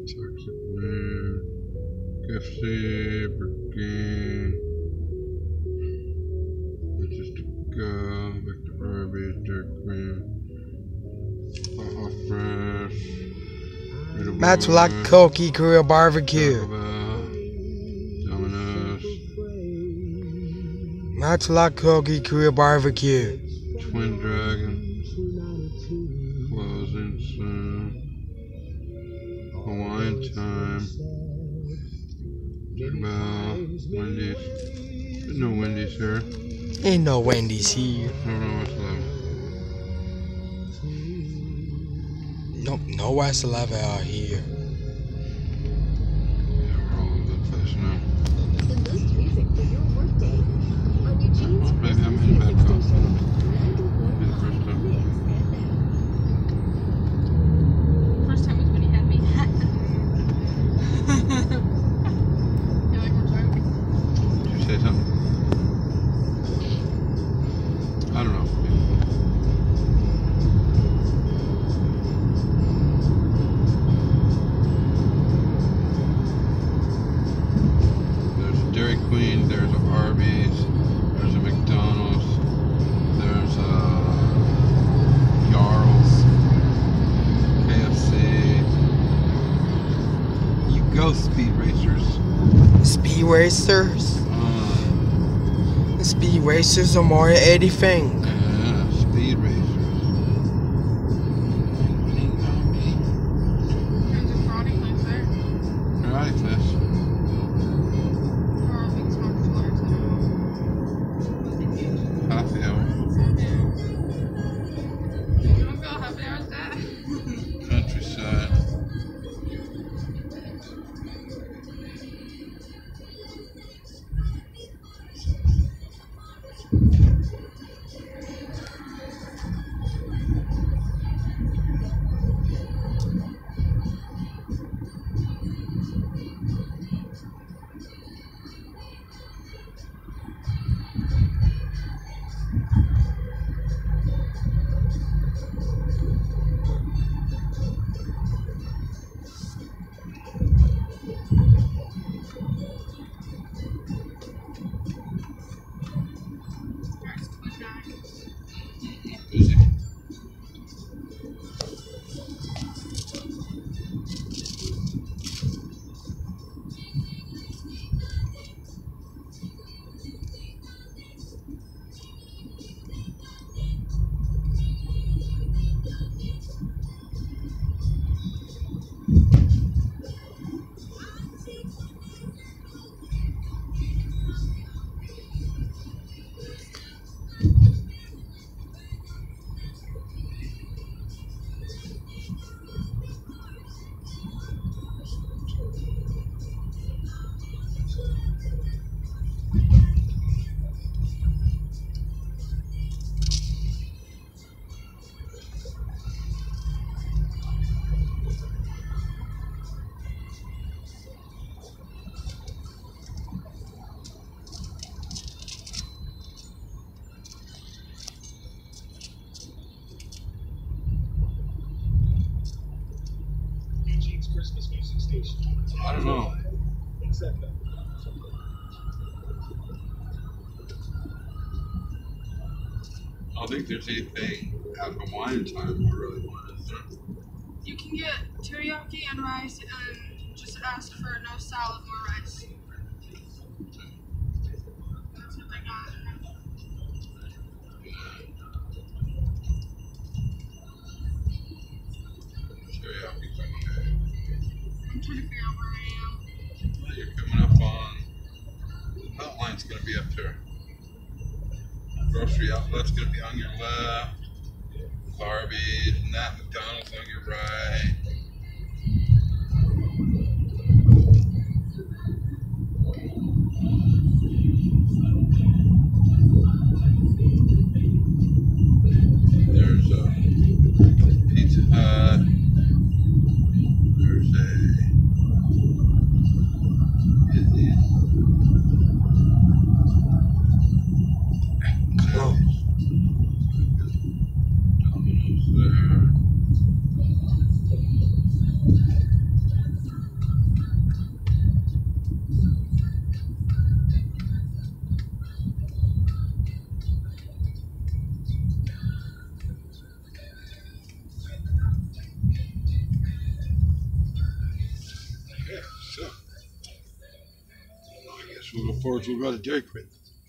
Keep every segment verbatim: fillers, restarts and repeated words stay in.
Toxic Man, K F C, Burger King, Just to Go, Back to Arby's, Dairy Queen, Baja Fresh, Rita Matchlock Boy, Koki Korea Barbecue. Taco Bell, Domino's, Matchlock Koki Korea Barbecue. Twin Dragon, closing soon, Hawaiian Time, Taco Bell, Wendy's. There's no Wendy's here. Ain't no Wendy's here. I don't know what's left. Nope, no West eleven out here. Yeah, we're all over the place now. The best music for your workday on Eugene's Well, maybe I'm Christmas in music bed, though. station. Be the first time. First time was when he had me. Feel like we're joking. Did you say something? I don't know. There's a Dairy Queen, there's a Arby's, there's a McDonald's, there's a Jarl's, K F C. You go, Speed Racers. Speed Racers. Uh, Speed Racers are more than anything. yeah, Speed Racers. There's a karate place there. Karate Fish. Or a big smoke flare too. Happy hour. You wanna go happy hour with that? Countryside. There's Twin Dragons. Busy. Eugene's Christmas music station. I don't know. Except that. I don't think there's anything at Hawaiian Time I really want, is there? You can get teriyaki and rice and just ask for no salad, more rice. That's what they got. Teriyaki okay. I'm trying to figure out where I am. Well, you're coming up on. The Beltline's going to be up there. Grocery outlet's going to be on your left. Arby's and that McDonald's on your right. There's a Pizza Hut. There's a Izzy's. Oh. Domino's there. Okay, so I guess we'll go forward. We'll go to Dairy Queen.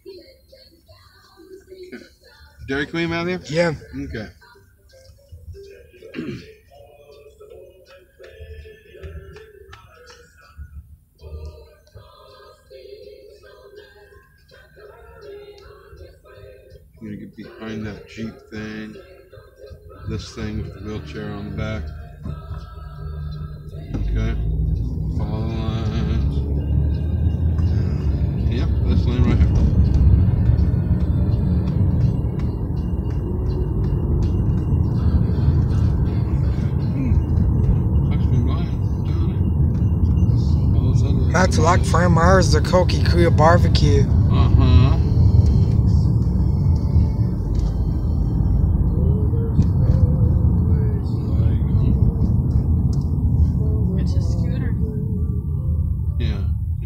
Okay. Dairy Queen, Matthew? Yeah. Okay. I'm gonna get behind that Jeep thing. This thing with the wheelchair on the back. Okay. Follow the lines. Yep, this lane right here. Not to like Fran Myers, the Koki Korea barbecue. Uh-huh. It's a scooter. Yeah.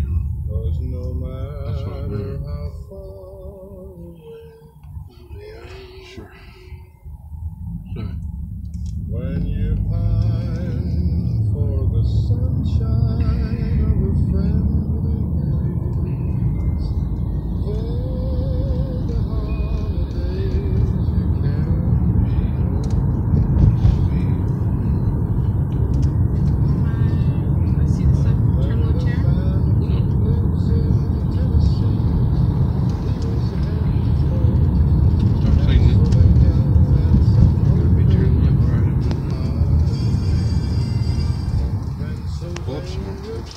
That's what I mean. Yeah, sure. Sure. When you pine for the sunshine of a friendly gaze, for the holidays you can I see the sub turn left here. lives in Tennessee. Start singing. Gonna be turning left, right. Pull up some more.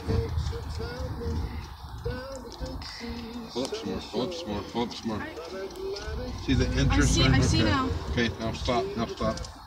Pull up some more. Pull up some more. Pull up some more. Pull up some more. See the interest I see- sign? I see Okay. now. Okay, now stop. Now stop.